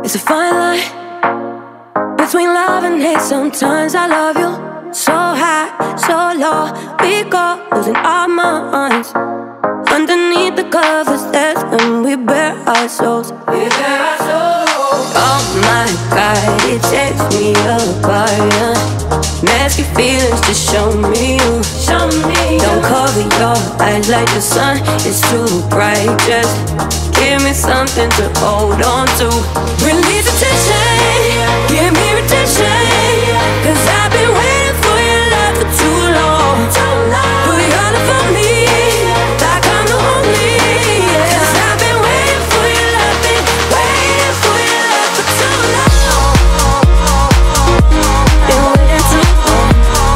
It's a fine line between love and hate. Sometimes I love you so high, so low, we go losing our minds. Underneath the covers, that's when we bare our souls. We bare our souls. Oh my God, it takes me apart. Mask your feelings, just show me you. Show me. Don't cover your eyes like the sun, it's too bright. Just give me something to hold on to. Release the tension, give me redemption. Cause I've been waiting for your love for too long. Put your love on me like I'm the only. Cause I've been waiting for your love, been waiting for your love for too long. Been waiting too long.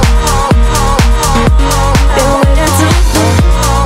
Been waiting too long.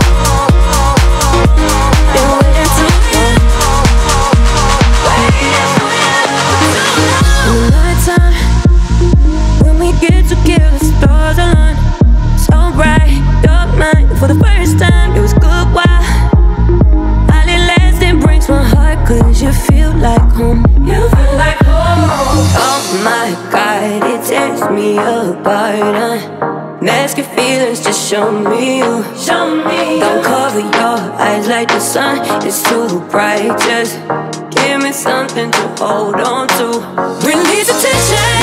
Been waiting too long. Waiting for your love for too long. In the nighttime, when we get together, the stars align so bright. You're mine for the first time. It was good while it lasted, breaks my heart. Cause you feel like home. You feel like home. Oh my God, it tears me apart. Mask your feelings, just show me you. Show me. Don't cover your eyes like the sun, it's too bright. Just give me something to hold on to. Release the tension.